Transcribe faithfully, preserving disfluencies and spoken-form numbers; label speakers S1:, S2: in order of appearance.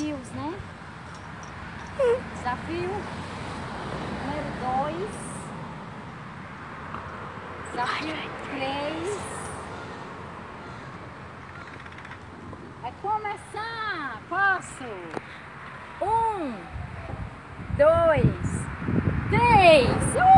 S1: desafios, né? Desafio número dois. Desafio três. Vai começar. Posso? Um, dois, três. Uh!